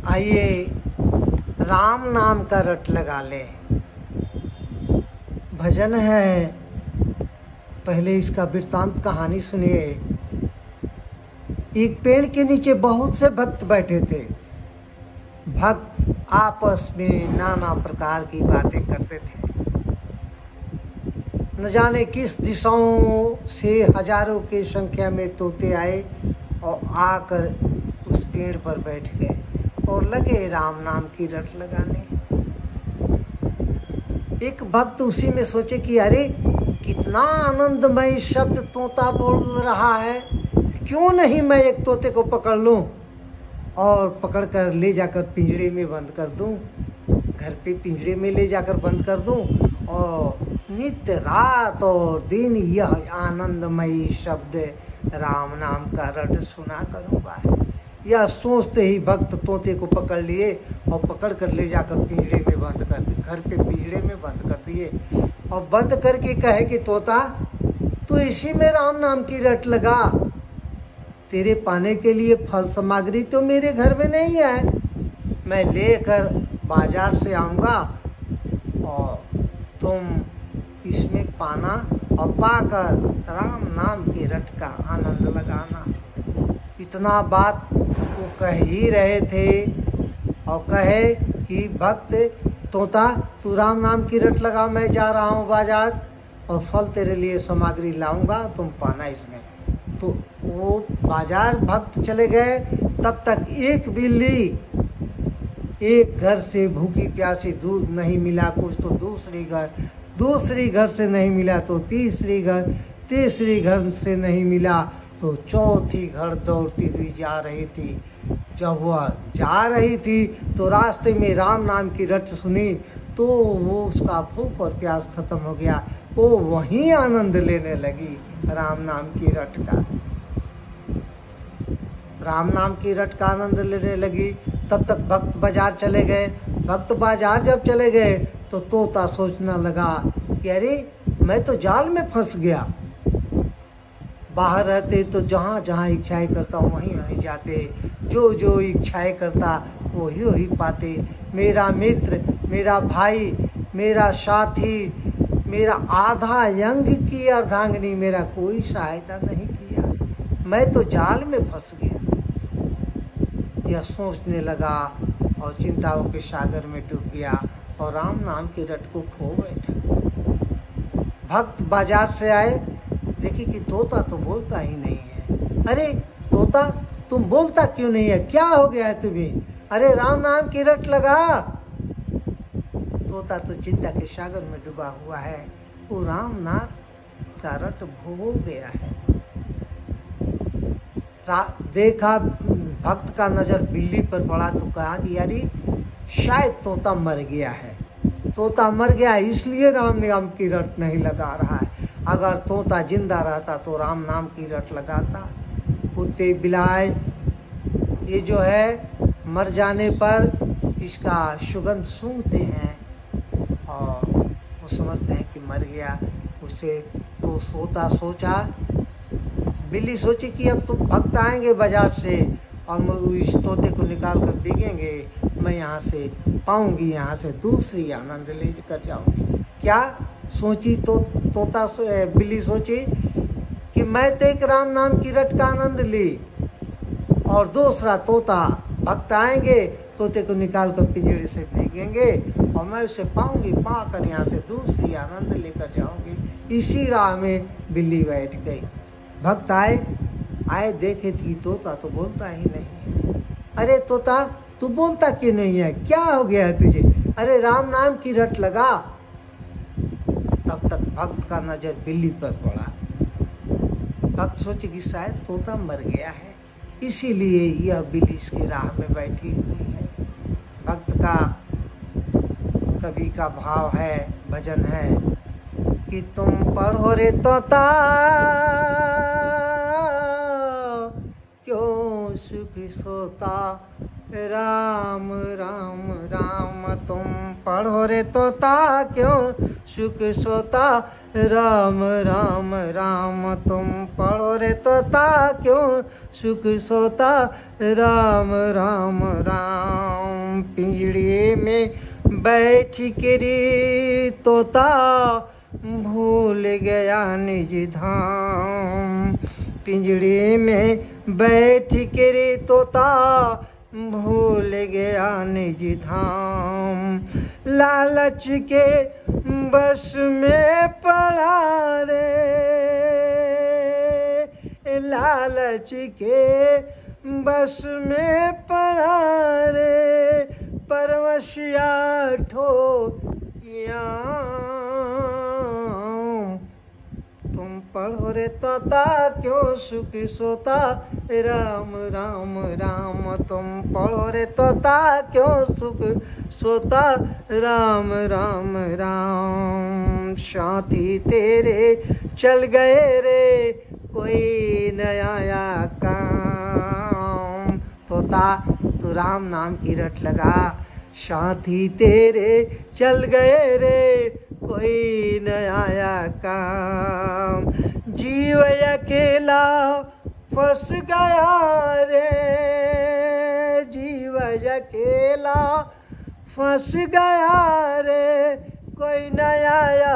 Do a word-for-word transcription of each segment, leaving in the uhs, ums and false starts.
आइए राम नाम का रट लगा ले। भजन है, पहले इसका वृत्तांत कहानी सुनिए। एक पेड़ के नीचे बहुत से भक्त बैठे थे। भक्त आपस में नाना प्रकार की बातें करते थे। न जाने किस दिशाओं से हजारों की संख्या में तोते आए और आकर उस पेड़ पर बैठ गए और लगे राम नाम की रट लगाने। एक भक्त उसी में सोचे कि अरे कितना आनंदमय शब्द तोता बोल रहा है, क्यों नहीं मैं एक तोते को पकड़ लूं और पकड़कर ले जाकर पिंजरे में बंद कर दूं, घर पे पिंजरे में ले जाकर बंद कर दूं और नित्य रात और दिन यह आनंदमयी शब्द राम नाम का रट सुना करूँगा। यह सोचते ही भक्त तोते को पकड़ लिए और पकड़ कर ले जाकर पिंजरे में बंद कर दिए, घर पे पिंजरे में बंद कर दिए और बंद करके कहे कि तोता तू इसी में राम नाम की रट लगा, तेरे पाने के लिए फल सामग्री तो मेरे घर में नहीं है, मैं लेकर बाजार से आऊँगा और तुम इसमें पाना और पाकर राम नाम की रट का आनंद लगाना। इतना बात वो कह ही रहे थे और कहे कि भक्त तोता तू राम नाम की रट लगा, मैं जा रहा हूँ बाजार और फल तेरे लिए सामग्री लाऊंगा, तुम पाना इसमें। तो वो बाजार भक्त चले गए। तब तक एक बिल्ली एक घर से भूखी प्यासी दूध नहीं मिला कुछ तो दूसरी घर, दूसरी घर से नहीं मिला तो तीसरी घर, तीसरी घर से नहीं मिला तो चौथी घर दौड़ती हुई जा रही थी। जब वह जा रही थी तो रास्ते में राम नाम की रट सुनी तो वो उसका भूख और प्यास खत्म हो गया। वो वहीं आनंद लेने लगी राम नाम की रट का, राम नाम की रट का आनंद लेने लगी। तब तक भक्त बाजार चले गए। भक्त बाजार जब चले गए तो तोता सोचने लगा कि अरे मैं तो जाल में फंस गया। बाहर रहते तो जहाँ जहाँ इच्छाएं करता वहीं वहीं जाते, जो जो इच्छाएं करता वही वही पाते। मेरा मित्र, मेरा भाई, मेरा साथी, मेरा आधा अंग की अर्धांगिनी मेरा कोई सहायता नहीं किया, मैं तो जाल में फंस गया। यह सोचने लगा और चिंताओं के सागर में डूब गया और राम नाम की रट को खो बैठा। भक्त बाजार से आए, देखी कि तोता तो बोलता ही नहीं है। अरे तोता तुम बोलता क्यों नहीं है, क्या हो गया है तुम्हें? अरे राम नाम की रट लगा। तोता तो चिंता के सागर में डूबा हुआ है, वो राम नाम का रट भूल गया है। देखा भक्त का नजर बिल्ली पर पड़ा तो कहा कि यारी शायद तोता मर गया है, तोता मर गया इसलिए राम नाम की रट नहीं लगा रहा है। अगर तोता जिंदा रहता तो राम नाम की रट लगाता। कुत्ते बिलाए ये जो है मर जाने पर इसका सुगंध सूंघते हैं और वो समझते हैं कि मर गया। उसे तो सोता सोचा, बिल्ली सोची कि अब तो भक्त आएंगे बाजार से और इस तोते को निकाल कर बिकेंगे, मैं यहाँ से पाऊंगी, यहाँ से दूसरी आनंद ले कर जाऊंगी। क्या सोची तो तोता सो, बिल्ली सोची कि मैं तो एक राम नाम की रट का आनंद ली और दूसरा तोता भक्त आएंगे, तोते को निकाल कर पिंजरे से फेंकेंगे और मैं उसे पाऊंगी, पाकर यहाँ से दूसरी आनंद लेकर जाऊंगी। इसी राह में बिल्ली बैठ गई। भक्त आए आए देखे कि तोता तो बोलता ही नहीं है। अरे तोता तू बोलता क्यों नहीं है, क्या हो गया है तुझे? अरे राम नाम की रट लगा। तब तक भक्त का नजर बिल्ली पर पड़ा। भक्त सोचे कि शायद तोता मर गया है, इसीलिए यह बिल्ली इसकी राह में बैठी हुई है। भक्त का कवि का भाव है, भजन है कि तुम पढ़ो रे तोता क्यों सुख सोता, राम राम राम तुम पढ़ो रे तोता क्यों सुख सोता, राम राम राम तुम पढ़ो रे तोता क्यों सुख सोता, राम राम राम। पिंजड़े में बैठ के रे तोता भूल गया निज धाम। पिंजड़े में बैठ के रे तोता भूल गया निज धाम। लालच के बस में पड़ा रे, लालच के बस में पड़ा रे, परवशिया ठोकिया। तुम पढ़ो रे तोता क्यों सुख सोता, राम राम राम। तुम पढ़ो रे तोता क्यों सुख सोता, राम राम राम। शांति तेरे चल गए रे, कोई नया काम। तोता तू राम नाम की रट लगा, साथी तेरे चल गए रे, कोई नया काम। जीव अकेला फंस गया रे, जीव अकेला फंस गया रे, कोई नया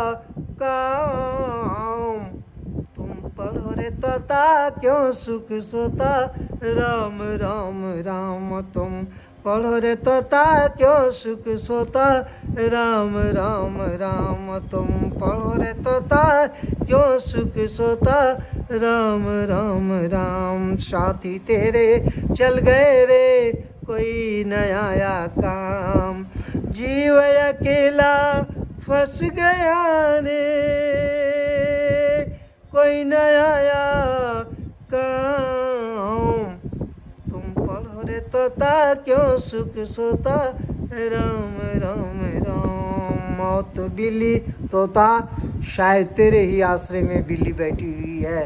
काम। पढ़ो रे तोता क्यों सुख सोता, राम राम राम। तुम पढ़ो रे तोता क्यों सुख सोता, राम राम राम। तुम पढ़ो रे तोता क्यों सुख सोता, राम राम राम। साथी तेरे चल गए रे, कोई नया काम। जीव अकेला फंस गया रे, कोई नया काम। तुम पढ़ो रे तोता क्यों सुख सोता, राम राम राम। मौत बिल्ली तोता, शायद तेरे ही आश्रय में बिल्ली बैठी हुई है,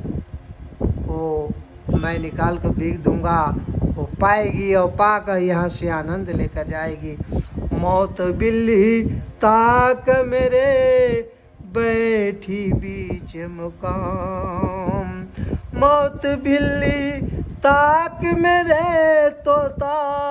वो मैं निकाल कर बेच दूंगा, वो पाएगी और पाकर यहाँ से आनंद लेकर जाएगी। मौत बिल्ली ताक मेरे, बैठी बीच मुकाम। मौत बिल्ली ताक मेरे तोता,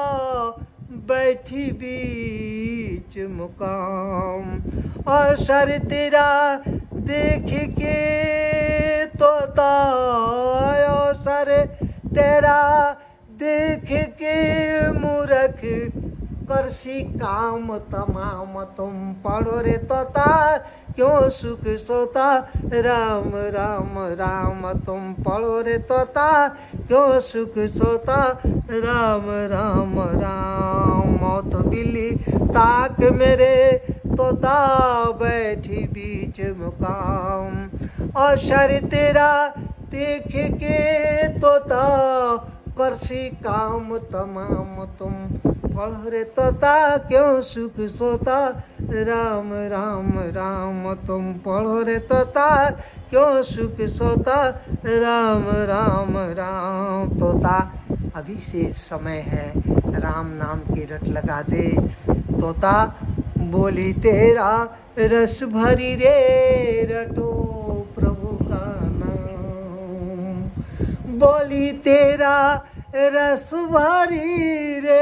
बैठी बीच मुकाम। और सर तेरा देख के तोता, और सर तेरा देख के मूर्ख करसी काम तमाम। तुम पढ़ो रे तोता क्यों सुख सोता, राम राम राम। तुम पढ़ो रे तोता क्यों सुख सोता, राम राम राम। मौत बिल्ली ताक मेरे तोता, बैठी बीच मुकाम। और शर तेरा देख के तोता, करसी काम तमाम। तुम पढ़ो रे तोता क्यों सुख सोता, राम राम राम। तुम पढ़ो रे तोता क्यों सुख सोता, राम राम राम। तोता अभी से समय है, राम नाम की रट लगा दे। तोता बोली तेरा रस भरी रे, रटो प्रभु का नाम। बोली तेरा रस भरी रे,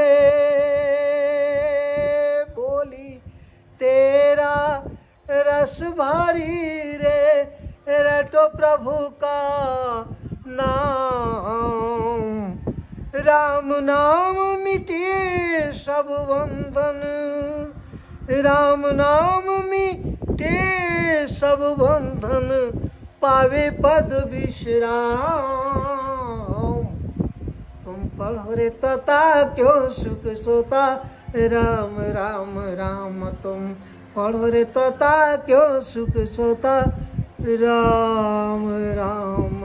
बोली तेरा रस भरी रे, रटो प्रभु का नाम। राम नाम मिटे सब बंधन, राम नाम मिटे सब बंधन, पावे पद विश्राम। तुम पढ़ो रे तोता क्यों सुख सोता, राम राम राम। तुम पढ़ो रे तोता क्यों सुख सोता, राम राम